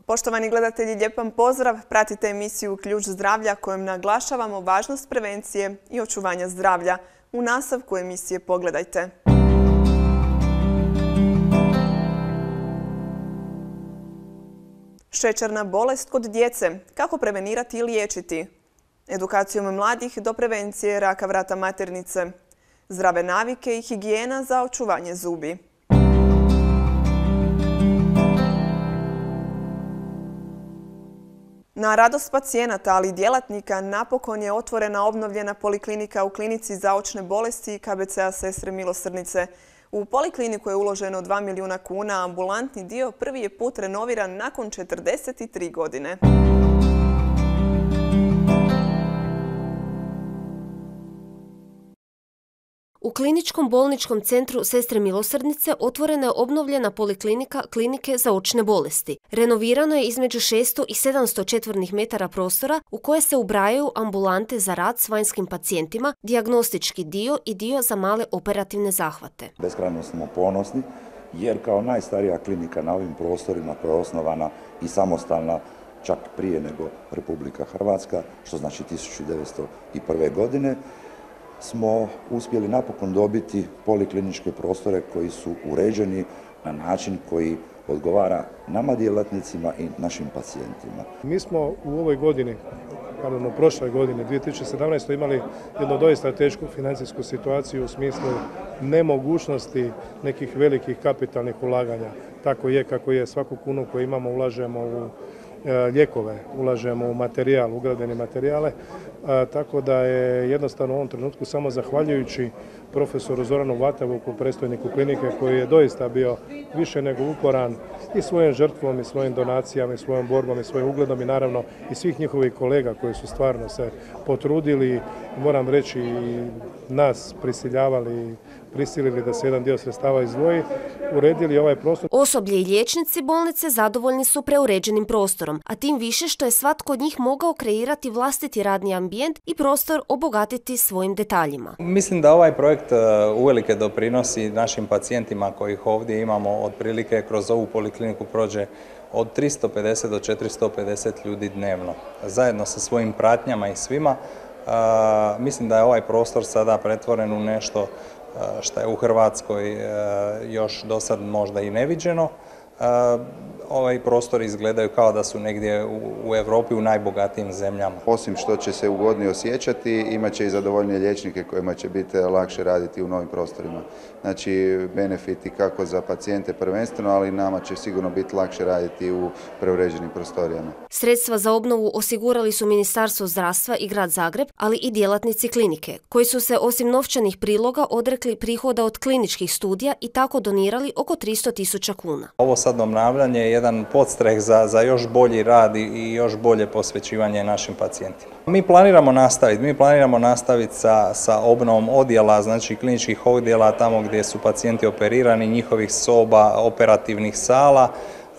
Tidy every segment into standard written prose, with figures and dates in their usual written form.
Poštovani gledatelji, lijep vam pozdrav. Pratite emisiju Ključ zdravlja kojom naglašavamo važnost prevencije i očuvanja zdravlja. U nastavku emisije pogledajte. Šećerna bolest kod djece. Kako prevenirati i liječiti? Edukacijom mladih do prevencije raka vrata maternice. Zdrave navike i higijena za očuvanje zubi. Na radost pacijenata, ali i djelatnika, napokon je otvorena obnovljena poliklinika u klinici za očne bolesti KBC-a Sestre Milosrdnice. U polikliniku je uloženo 2 milijuna kuna, a ambulantni dio prvi je put renoviran nakon 43 godine. U kliničkom bolničkom centru Sestre Milosrdnice otvorena je obnovljena poliklinika klinike za očne bolesti. Renovirano je između 600 i 700 četvornih metara prostora u koje se ubrajaju ambulante za rad s vanjskim pacijentima, dijagnostički dio i dio za male operativne zahvate. Beskrajno smo ponosni jer kao najstarija klinika na ovim prostorima koja je osnovana i samostalna čak prije nego Republika Hrvatska, što znači 1901. godine, smo uspjeli napokon dobiti polikliničke prostore koji su uređeni na način koji odgovara nama djelatnicima i našim pacijentima. Mi smo u ovoj godini, u prošloj godini, 2017. imali jednu doista tešku financijsku situaciju u smislu nemogućnosti nekih velikih kapitalnih ulaganja. Tako je kako je, svaku kunu koju imamo ulažemo u lijekove, ulažemo u materijal, ugradbene materijale, tako da je jednostavno u ovom trenutku samo zahvaljujući profesoru Zoranu Vatavuku, predstojniku klinike, koji je doista bio više nego uporan i svojom žrtvom i svojim donacijama i svojom borbom i svojim ugledom i naravno i svih njihovih kolega koji su stvarno se potrudili, moram reći i nas prisilili da se jedan dio sredstava izdvoji, uredili ovaj prostor. Osoblje i liječnici bolnice zadovoljni su preuređenim prostorom, a tim više što je svatko od njih mogao kreirati vlastiti radni ambijent i prostor obogatiti svojim detaljima. Mislim da ovaj projekt uvelike doprinosi našim pacijentima kojih ovdje imamo, otprilike kroz ovu polikliniku prođe od 350 do 450 ljudi dnevno, zajedno sa svojim pratnjama i svima. Mislim da je ovaj prostor sada pretvoren u nešto što je u Hrvatskoj još do sad možda i neviđeno. Ovaj prostor izgledaju kao da su negdje u Europi u najbogatijim zemljama. Osim što će se ugodnije osjećati, imat će i zadovoljnije liječnike kojima će biti lakše raditi u novim prostorima. Znači, benefiti kako za pacijente prvenstveno, ali nama će sigurno biti lakše raditi u preuređenim prostorijama. Sredstva za obnovu osigurali su Ministarstvo zdravstva i Grad Zagreb, ali i djelatnici klinike, koji su se osim novčanih priloga odrekli prihoda od kliničkih studija i tako donirali oko 300.000 kuna. Ovo sad obnavljanje je jedan podstreh za još bolji rad i još bolje posvećivanje našim pacijentima. Mi planiramo nastaviti sa obnovom odjela, znači kliničkih odjela tamo gdje su pacijenti operirani, njihovih soba, operativnih sala.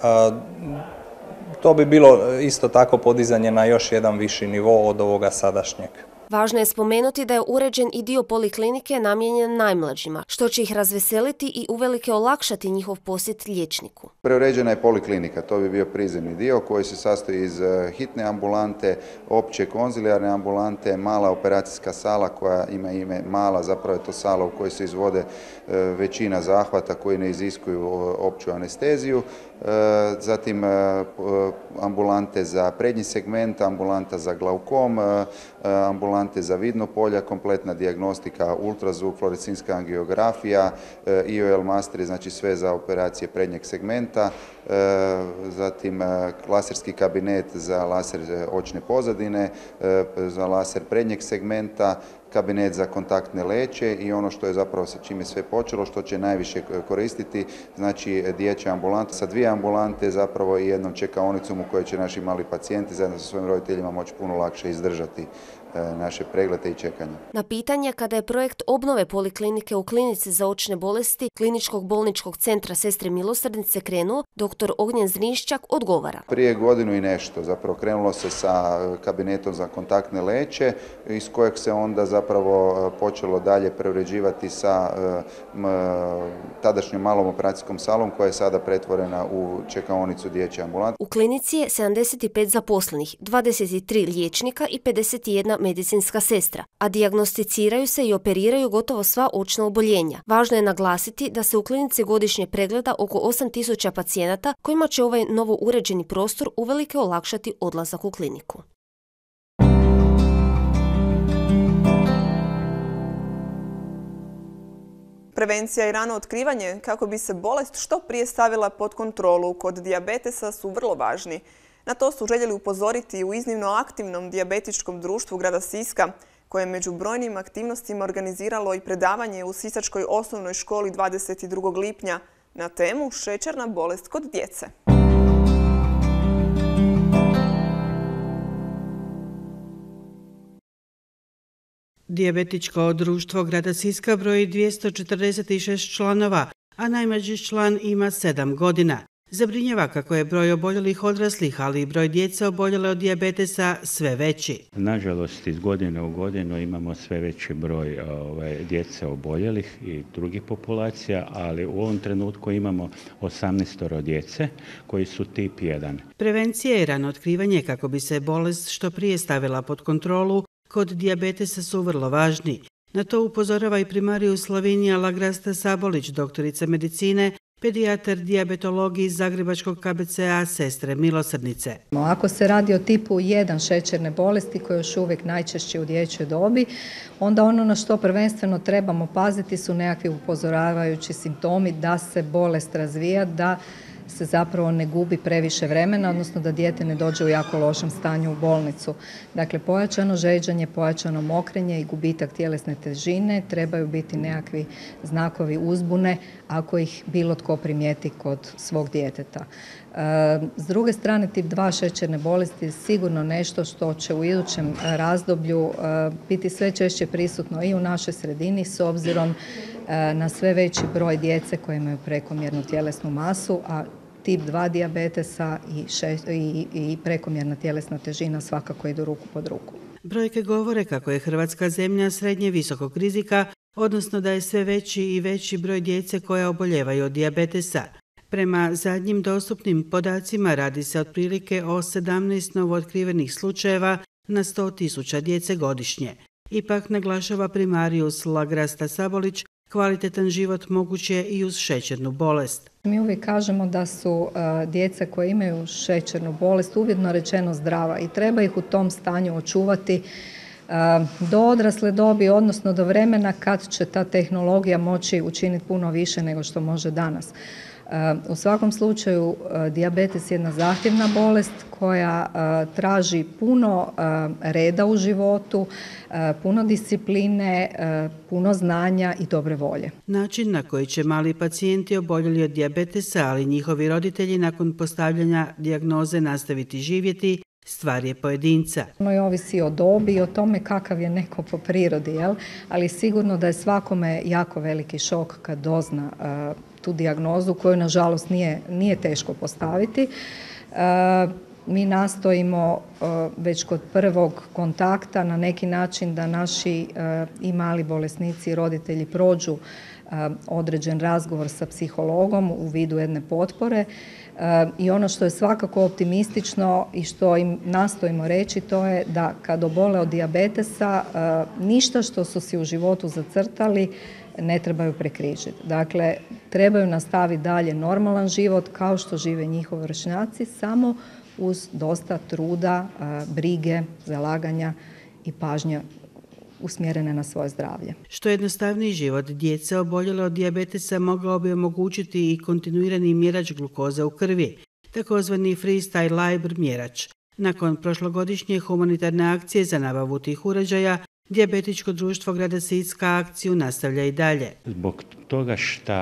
To bi bilo isto tako podizanje na još jedan viši nivo od ovoga sadašnjeg. Važno je spomenuti da je uređen i dio poliklinike namijenjen najmlađima, što će ih razveseliti i uvelike olakšati njihov posjet liječniku. Preuređena je poliklinika, to bi bio prizemni dio koji se sastoji iz hitne ambulante, opće konzilijarne ambulante, mala operacijska sala koja ima ime mala, zapravo je to sala u kojoj se izvode većina zahvata koji ne iziskuju opću anesteziju, zatim ambulante za prednji segment, ambulanta za glaukom, ambulante za vidno polja, kompletna dijagnostika, ultrazvuk, fluorescenska angiografija, IOL masteri, znači sve za operacije prednjeg segmenta, zatim laserski kabinet za laser očne pozadine, za laser prednjeg segmenta, kabinet za kontaktne leće i ono što je zapravo sa čime sve počelo, što će najviše koristiti, znači dječja ambulanta sa 2 ambulante zapravo i jednom čekaonicom u kojoj će naši mali pacijenti zajedno sa svojim roditeljima moći puno lakše izdržati naše preglede i čekanja. Na pitanje kada je projekt obnove poliklinike u klinici za očne bolesti Kliničkog bolničkog centra Sestre Milosrdnice krenuo, dr. Ognjen Zrinščak odgovara. Prije godinu i nešto zapravo krenulo se sa kabinetom za kontaktne leće iz kojeg se onda zapravo zapravo počelo dalje preuređivati sa tadašnjom malom operacijskom salom koja je sada pretvorena u čekaonicu dječje ambulante. U klinici je 75 zaposlenih, 23 liječnika i 51 medicinska sestra, a dijagnosticiraju se i operiraju gotovo sva očna oboljenja. Važno je naglasiti da se u klinici godišnje pregleda oko 8.000 pacijenata kojima će ovaj novo uređeni prostor uvelike olakšati odlazak u kliniku. Prevencija i rano otkrivanje kako bi se bolest što prije stavila pod kontrolu kod dijabetesa su vrlo važni. Na to su željeli upozoriti u iznimno aktivnom dijabetičkom društvu grada Siska, koje je među brojnim aktivnostima organiziralo i predavanje u Sisačkoj osnovnoj školi 22. lipnja na temu šećerna bolest kod djece. Dijabetičko društvo grada Siska broji 246 članova, a najmlađi član ima 7 godina. Zabrinjava kako je broj oboljelih odraslih, ali i broj djece oboljele od dijabetesa sve veći. Nažalost, iz godine u godinu imamo sve veći broj djece oboljelih i drugih populacija, ali u ovom trenutku imamo 18 djece koji su tip 1. Prevencija i rano otkrivanje kako bi se bolest što prije stavila pod kontrolu kod dijabetesa su vrlo važni. Na to upozorava i primarijus Lavinija Lagrasta Sabolić, doktorica medicine, pedijatar dijabetologije iz Zagrebačkog KBC-a Sestre milosrdnice. Ako se radi o tipu 1 šećerne bolesti koji je još uvijek najčešće u dječjoj dobi, onda ono na što prvenstveno trebamo paziti su nekakvi upozoravajući simptomi da se bolest razvija, da se zapravo ne gubi previše vremena, odnosno da dijete ne dođe u jako lošem stanju u bolnicu. Dakle, pojačano žeđanje, pojačano mokrenje i gubitak tjelesne težine trebaju biti nekakvi znakovi uzbune ako ih bilo tko primijeti kod svog djeteta. S druge strane, tip 2 šećerne bolesti je sigurno nešto što će u idućem razdoblju biti sve češće prisutno i u našoj sredini s obzirom na sve veći broj djece koji imaju prekomjernu tjelesnu masu, a tip 2 dijabetesa i prekomjerna tjelesna težina svakako idu ruku pod ruku. Brojke govore kako je Hrvatska zemlja srednje visokog rizika, odnosno da je sve veći i veći broj djece koja oboljevaju od dijabetesa. Prema zadnjim dostupnim podacima radi se otprilike o 17 novootkrivenih slučajeva na 100.000 djece godišnje. Ipak, naglašava primarijus Lagrasta Sabolić, kvalitetan život moguć je i uz šećernu bolest. Mi uvijek kažemo da su djeca koja imaju šećernu bolest uvjetno rečeno zdrava i treba ih u tom stanju očuvati do odrasle dobi, odnosno do vremena kad će ta tehnologija moći učiniti puno više nego što može danas. U svakom slučaju, dijabetes je jedna zahtjevna bolest koja traži puno reda u životu, puno discipline, puno znanja i dobre volje. Način na koji će mali pacijenti oboljeli od dijabetesa, ali njihovi roditelji nakon postavljanja dijagnoze nastaviti živjeti, stvar je pojedinca. Ono je ovisi o dobi i o tome kakav je neko po prirodi, ali sigurno da je svakome jako veliki šok kad dozna tu dijagnozu koju nažalost nije teško postaviti. Mi nastojimo već kod prvog kontakta na neki način da naši i mali bolesnici i roditelji prođu određen razgovor sa psihologom u vidu jedne potpore. I ono što je svakako optimistično i što im nastojimo reći, to je da kad obole od dijabetesa ništa što su si u životu zacrtali ne trebaju prekrižiti. Dakle, trebaju nastaviti dalje normalan život kao što žive njihovi vršnjaci, samo uz dosta truda, brige, zalaganja i pažnje usmjerene na svoje zdravlje. Što jednostavniji život djece oboljele od dijabetesa mogao bi omogućiti i kontinuirani mjerač glukoze u krvi, takozvani freestyle libre mjerač. Nakon prošlogodišnje humanitarne akcije za nabavu tih uređaja, Dijabetičko društvo grada Siska akciju nastavlja i dalje. Zbog toga što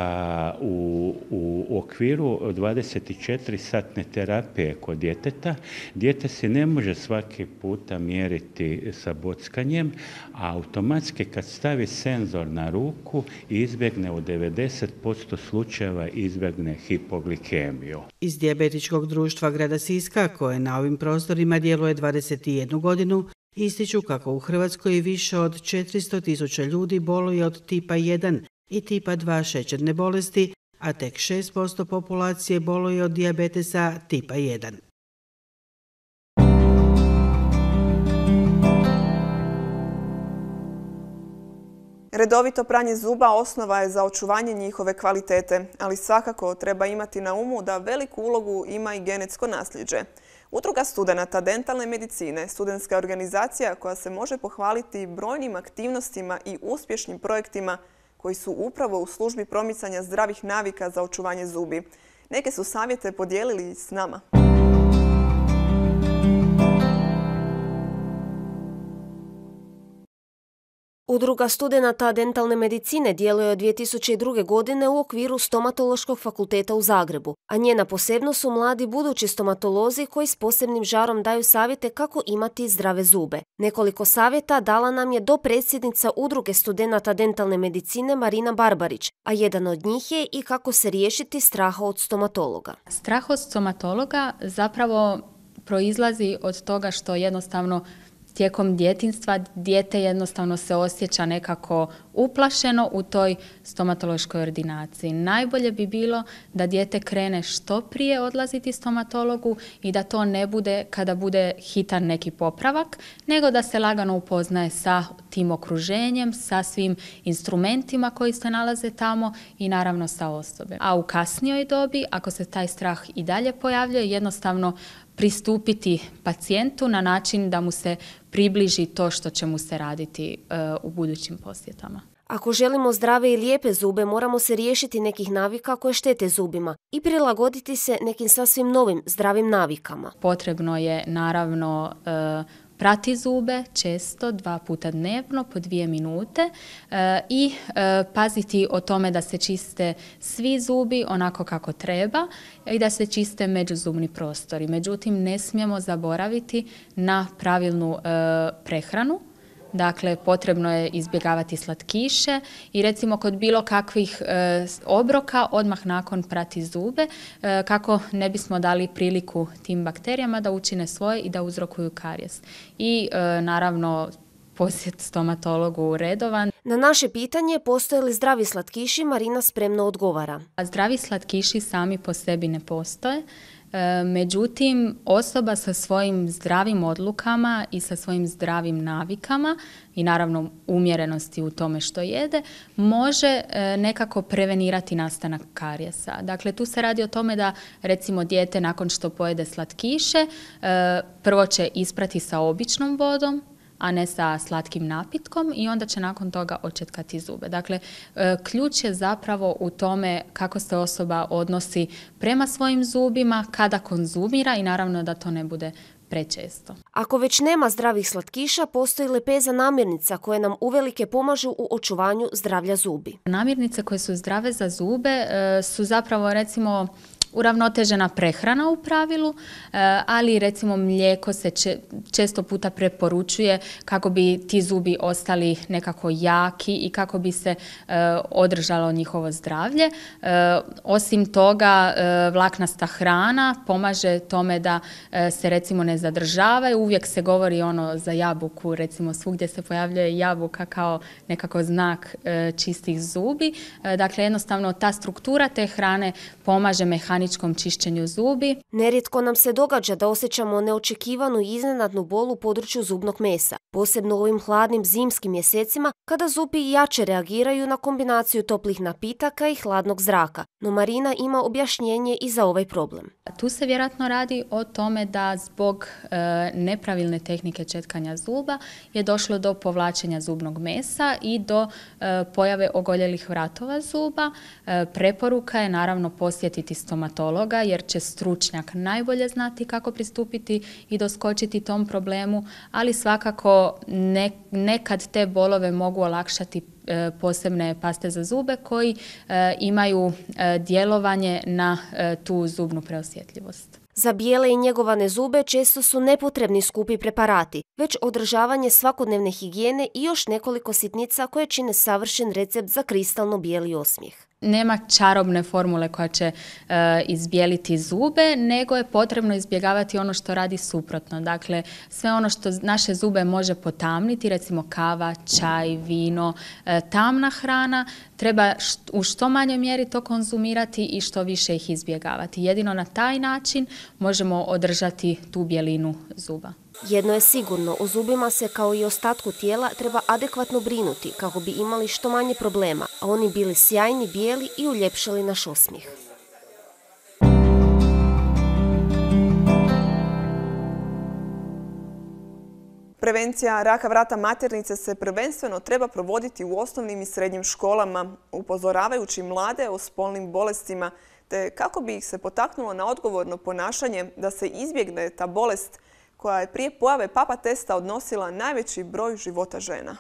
u okviru 24-satne terapije kod djeteta, dijete se ne može svaki puta mjeriti sa bockanjem, a automatski kad stavi senzor na ruku izbjegne u 90% slučajeva izbjegne hipoglikemiju. Iz Dijabetičkog društva grada Siska, koje na ovim prostorima djeluje 21 godinu, Ističu kako u Hrvatskoj više od 400.000 ljudi boluje od tipa 1 i tipa 2 šećerne bolesti, a tek 6% populacije boluje od dijabetesa tipa 1. Redovito pranje zuba osnova je za očuvanje njihove kvalitete, ali svakako treba imati na umu da veliku ulogu ima i genetsko nasljeđe. Udruga studenata dentalne medicine, studentska organizacija koja se može pohvaliti brojnim aktivnostima i uspješnim projektima koji su upravo u službi promicanja zdravih navika za očuvanje zubi. Neke su savjete podijelili s nama. Udruga studenata dentalne medicine djeluje od 2002. godine u okviru Stomatološkog fakulteta u Zagrebu, a njena posebnost su mladi budući stomatolozi koji s posebnim žarom daju savjete kako imati zdrave zube. Nekoliko savjeta dala nam je dopredsjednica Udruge studenata dentalne medicine Marina Barbarić, a jedan od njih je i kako se riješiti straha od stomatologa. Strah od stomatologa zapravo proizlazi od toga što jednostavno tijekom djetinjstva dijete jednostavno se osjeća nekako uplašeno u toj stomatološkoj ordinaciji. Najbolje bi bilo da dijete krene što prije odlaziti stomatologu i da to ne bude kada bude hitan neki popravak, nego da se lagano upoznaje sa tim okruženjem, sa svim instrumentima koji se nalaze tamo i naravno sa osobe. A u kasnijoj dobi, ako se taj strah i dalje pojavljuje, jednostavno pristupiti pacijentu na način da mu se približi to što će mu se raditi u budućim posjetama. Ako želimo zdrave i lijepe zube, moramo se riješiti nekih navika koje štete zubima i prilagoditi se nekim sasvim novim zdravim navikama. Potrebno je naravno prati zube često, 2 puta dnevno po 2 minute i paziti o tome da se čiste svi zubi onako kako treba i da se čiste međuzubni prostori. Međutim, ne smijemo zaboraviti na pravilnu prehranu. Dakle, potrebno je izbjegavati slatkiše i recimo kod bilo kakvih obroka odmah nakon prati zube kako ne bismo dali priliku tim bakterijama da učine svoje i da uzrokuju karijes. I naravno posjet stomatologu redovan. Na naše pitanje postoje li zdravi slatkiši, Marina spremno odgovara. Zdravi slatkiši sami po sebi ne postoje. Međutim, osoba sa svojim zdravim odlukama i sa svojim zdravim navikama i naravno umjerenosti u tome što jede, može nekako prevenirati nastanak karijesa. Dakle, tu se radi o tome da recimo dijete nakon što pojede slatkiše, prvo će isprati sa običnom vodom, a ne sa slatkim napitkom i onda će nakon toga očetkati zube. Dakle, ključ je zapravo u tome kako se osoba odnosi prema svojim zubima, kada konzumira i naravno da to ne bude prečesto. Ako već nema zdravih slatkiša, postoji lepeza namirnica koje nam uvelike pomažu u očuvanju zdravlja zubi. Namirnice koje su zdrave za zube su zapravo recimo uravnotežena prehrana u pravilu, ali recimo mlijeko se često puta preporučuje kako bi ti zubi ostali nekako jaki i kako bi se održalo njihovo zdravlje. Osim toga, vlaknasta hrana pomaže tome da se recimo ne zadržavaju. Uvijek se govori za jabuku, recimo svugdje se pojavljuje jabuka kao nekako znak čistih zubi. Dakle, jednostavno ta struktura te hrane pomaže mehaničkom čišćenju zubi. Nerijetko nam se događa da osjećamo neočekivanu i iznenadnu bol u području zubnog mesa, posebno u ovim hladnim zimskim mjesecima kada zubi jače reagiraju na kombinaciju toplih napitaka i hladnog zraka. No Marina ima objašnjenje i za ovaj problem. Tu se vjerojatno radi o tome da zbog nepravilne tehnike četkanja zuba je došlo do povlačenja zubnog mesa i do pojave ogoljelih vratova zuba. Preporuka je naravno posjetiti stomatologa jer će stručnjak najbolje znati kako pristupiti i doskočiti tom problemu, ali svakako nekad te bolove mogu olakšati posebne paste za zube koji imaju djelovanje na tu zubnu preosjetljivost. Za bijele i njegovane zube često su nepotrebni skupi preparati, već održavanje svakodnevne higijene i još nekoliko sitnica koje čine savršen recept za kristalno bijeli osmijeh. Nema čarobne formule koja će izbijeliti zube, nego je potrebno izbjegavati ono što radi suprotno. Dakle, sve ono što naše zube može potamniti, recimo kava, čaj, vino, tamna hrana, treba u što manjoj mjeri to konzumirati i što više ih izbjegavati. Jedino na taj način možemo održati tu bijelinu zuba. Jedno je sigurno, o zubima se kao i ostatku tijela treba adekvatno brinuti kako bi imali što manje problema, a oni bili sjajni, bijeli i uljepšali naš osmijeh. Prevencija raka vrata maternice se prvenstveno treba provoditi u osnovnim i srednjim školama, upozoravajući mlade o spolnim bolestima, te kako bi ih se potaknulo na odgovorno ponašanje da se izbjegne ta bolest koja je prije pojave papa testa odnosila najveći broj života žena.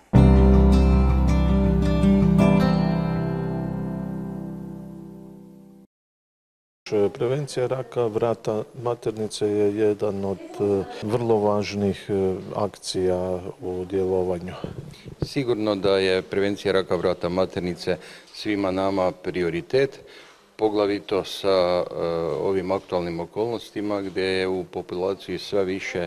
Prevencija raka vrata maternice je jedan od vrlo važnih akcija u djelovanju. Sigurno da je prevencija raka vrata maternice svima nama prioritet, poglavito sa ovim aktualnim okolnostima gdje je u populaciji sve više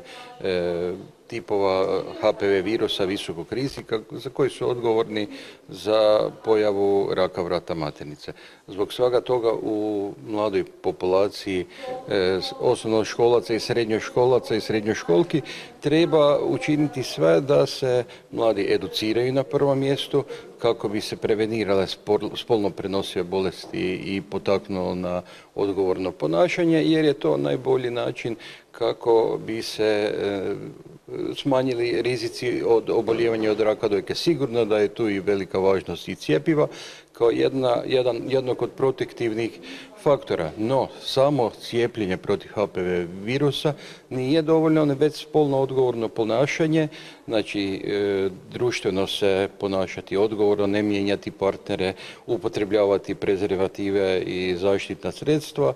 tipova HPV virusa visokog rizika za koji su odgovorni za pojavu raka vrata maternice. Zbog svega toga u mladoj populaciji osnovnoškolaca i srednjoškolaca i srednjoškolki treba učiniti sve da se mladi educiraju na prvom mjestu kako bi se prevenirale spolno prenosive bolesti i potaknulo na odgovorno ponašanje, jer je to najbolji način kako bi se smanjili rizici od oboljevanja od raka dojke. Sigurno da je tu i velika važnost i cjepiva kao jednog od protektivnih faktora. No, samo cijepljenje protiv HPV virusa nije dovoljno, već spolno odgovorno ponašanje, znači društveno se ponašati odgovorno, ne mijenjati partnere, upotrebljavati prezervative i zaštitna sredstva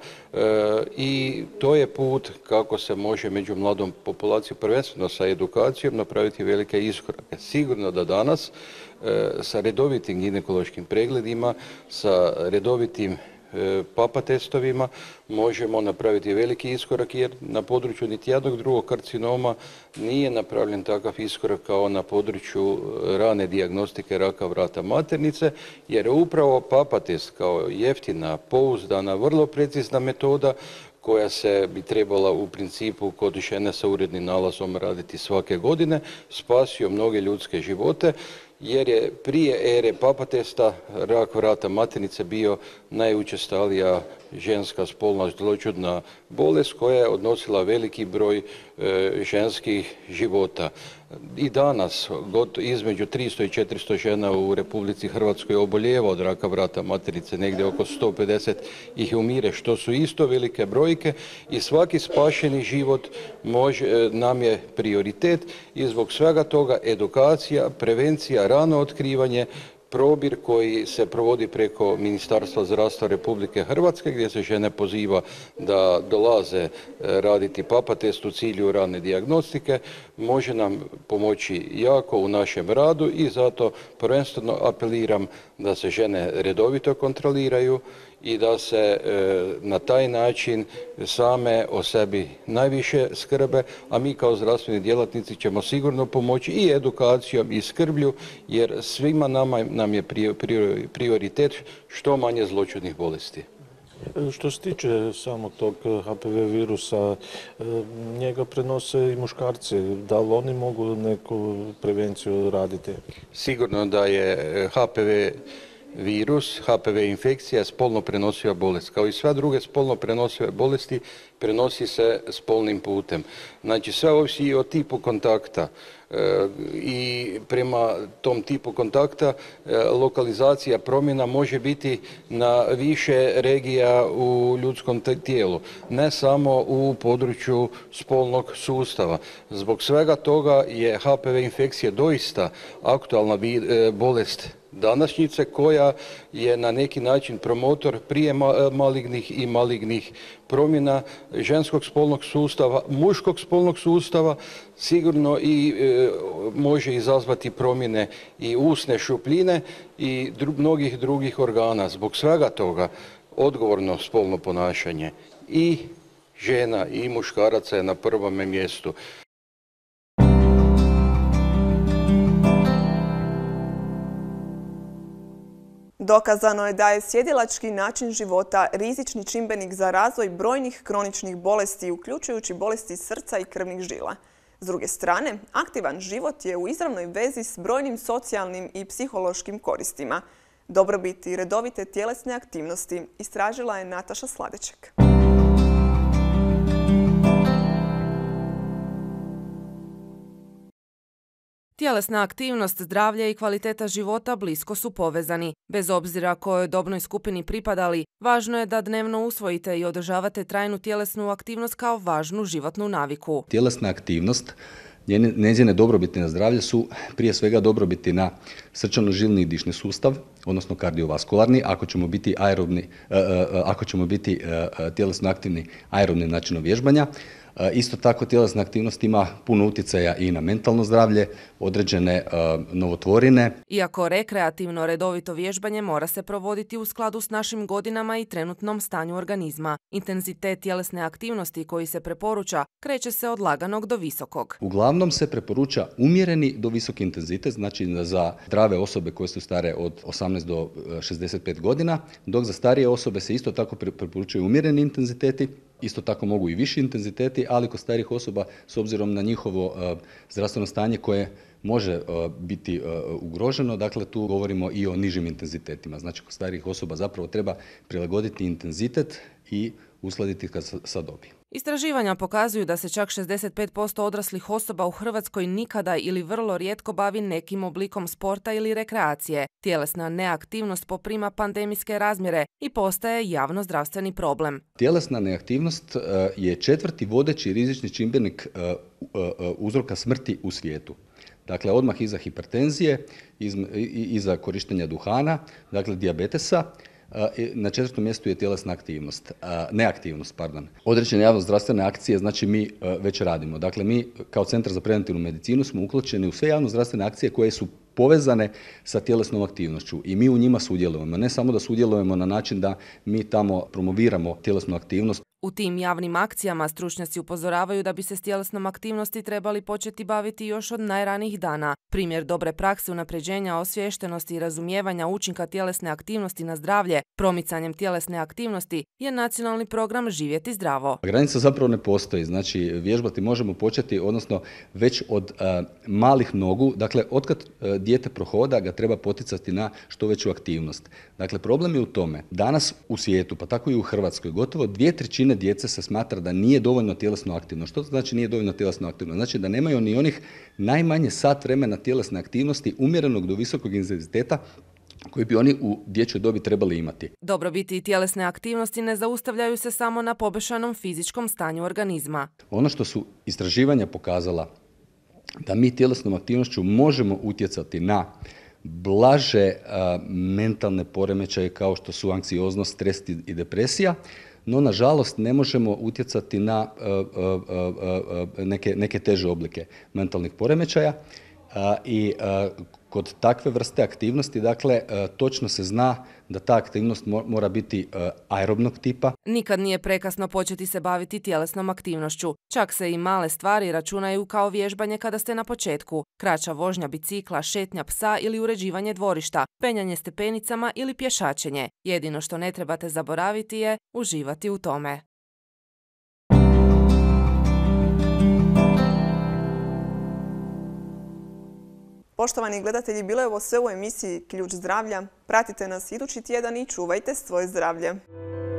i to je put kako se može među mladom populacijom, prvenstveno sa edukacijom, napraviti velike iskorake. Sigurno da danas sa redovitim ginekološkim pregledima, sa redovitim papa testovima možemo napraviti veliki iskorak, jer na području niti jednog drugog karcinoma nije napravljen takav iskorak kao na području rane dijagnostike raka vrata maternice, jer je upravo papa test kao jeftina, pouzdana, vrlo precizna metoda koja se bi trebala u principu kod žene sa urednim nalazom raditi svake godine, spasio mnoge ljudske živote, jer je prije ere papa testa rak vrata maternice bio najučestalija ženska spolna zloćudna bolest koja je odnosila veliki broj ženskih života. I danas između 300 i 400 žena u Republici Hrvatskoj oboljeva od raka vrata maternice, negdje oko 150 ih umire, što su isto velike brojke i svaki spašeni život nam je prioritet i zbog svega toga edukacija, prevencija, rano otkrivanje, probir koji se provodi preko Ministarstva zdravstva Republike Hrvatske gdje se žene poziva da dolaze raditi papa test u cilju rane dijagnostike, može nam pomoći jako u našem radu i zato prvenstveno apeliram da se žene redovito kontroliraju i da se na taj način same o sebi najviše skrbe, a mi kao zdravstveni djelatnici ćemo sigurno pomoći i edukacijom i skrblju, jer svima nam je prioritet što manje zloćudnih bolesti. Što se tiče samog tog HPV virusa, njega prenose i muškarci. Da li oni mogu neku prevenciju raditi? Sigurno da je HPV virus, HPV infekcija je spolno prenosiva bolest. Kao i sva druge spolno prenosive bolesti, prenosi se spolnim putem. Znači, sve ovisi i o tipu kontakta i prema tom tipu kontakta lokalizacija promjena može biti na više regija u ljudskom tijelu, ne samo u području spolnog sustava. Zbog svega toga je HPV infekcija doista aktualna bolest današnjice koja je na neki način promotor prije malignih i malignih promjena ženskog spolnog sustava, muškog spolnog sustava, sigurno i može izazvati promjene i usne šupljine i mnogih drugih organa. Zbog svega toga odgovorno spolno ponašanje i žena i muškaraca je na prvome mjestu. Dokazano je da je sjedilački način života rizični čimbenik za razvoj brojnih kroničnih bolesti, uključujući bolesti srca i krvnih žila. S druge strane, aktivan život je u izravnoj vezi s brojnim socijalnim i psihološkim koristima. Dobrobit i redovite tjelesne aktivnosti istražila je Nataša Sladeček. Tjelesna aktivnost, zdravlje i kvaliteta života blisko su povezani. Bez obzira kojoj dobnoj skupini pripadali, važno je da dnevno usvojite i održavate trajnu tjelesnu aktivnost kao važnu životnu naviku. Tjelesna aktivnost, njezine dobrobiti na zdravlje su prije svega dobrobiti na srčano-žilni i dišni sustav, odnosno kardiovaskularni, ako ćemo biti tjelesno aktivni aerobnim načinom vježbanja. Isto tako tjelesna aktivnost ima puno utjecaja i na mentalno zdravlje, određene novotvorine. Iako rekreativno redovito vježbanje mora se provoditi u skladu s našim godinama i trenutnom stanju organizma. Intenzitet tjelesne aktivnosti koji se preporuča kreće se od laganog do visokog. Uglavnom se preporuča umjereni do visoki intenzitet, znači za zdrave osobe koje su stare od 18 do 65 godina, dok za starije osobe se isto tako preporučuju umjereni intenziteti. Isto tako mogu i viši intenziteti, ali kod starijih osoba s obzirom na njihovo zdravstveno stanje koje može biti ugroženo, dakle tu govorimo i o nižim intenzitetima. Znači kod starijih osoba zapravo treba prilagoditi intenzitet i uskladiti ga sa dobi. Istraživanja pokazuju da se čak 65% odraslih osoba u Hrvatskoj nikada ili vrlo rijetko bavi nekim oblikom sporta ili rekreacije. Tjelesna neaktivnost poprima pandemijske razmjere i postaje javno-zdravstveni problem. Tjelesna neaktivnost je 4. vodeći rizični čimbenik uzroka smrti u svijetu. Dakle, odmah iza hipertenzije, iza korištenja duhana, dakle dijabetesa. Na 4. mjestu je tjelesna neaktivnost. Određene javno-zdravstvene akcije, znači mi već radimo. Dakle, mi kao Centar za preventivnu medicinu smo uključeni u sve javno-zdravstvene akcije koje su povezane sa tjelesnom aktivnošću i mi u njima sudjelujemo. Ne samo da sudjelujemo na način da mi tamo promoviramo tjelesnu aktivnost. U tim javnim akcijama stručnjaci upozoravaju da bi se s tjelesnom aktivnosti trebali početi baviti još od najranijih dana. Primjer dobre prakse unapređenja osviještenosti i razumijevanja učinka tjelesne aktivnosti na zdravlje promicanjem tjelesne aktivnosti je nacionalni program Živjeti zdravo. Granica zapravo ne postoji, znači vježbati možemo početi, odnosno već od malih nogu, dakle otkad dijete prohoda ga treba poticati na što veću aktivnost. Dakle, problem je u tome, danas u svijetu, pa tako i u Hrvatskoj, gotovo 2/3 djece se smatra da nije dovoljno tjelesno aktivno. Što znači nije dovoljno tjelesno aktivno? Znači da nemaju ni onih najmanje sat vremena tjelesne aktivnosti umjerenog do visokog intenziteta koji bi oni u dječjoj dobi trebali imati. Dobrobiti i tjelesne aktivnosti ne zaustavljaju se samo na poboljšanom fizičkom stanju organizma. Ono što su istraživanja pokazala da mi tjelesnom aktivnošću možemo utjecati na blaže mentalne poremećaje kao što su anksioznost, stres i depresija, no nažalost ne možemo utjecati na neke teže oblike mentalnih poremećaja i kod takve vrste aktivnosti, dakle, točno se zna da ta aktivnost mora biti aerobnog tipa. Nikad nije prekasno početi se baviti tjelesnom aktivnošću. Čak se i male stvari računaju kao vježbanje kada ste na početku. Kraća vožnja bicikla, šetnja psa ili uređivanje dvorišta, penjanje stepenicama ili pješačenje. Jedino što ne trebate zaboraviti je uživati u tome. Poštovani gledatelji, bilo je ovo sve u emisiji Ključ zdravlja. Pratite nas idući tjedan i čuvajte svoje zdravlje.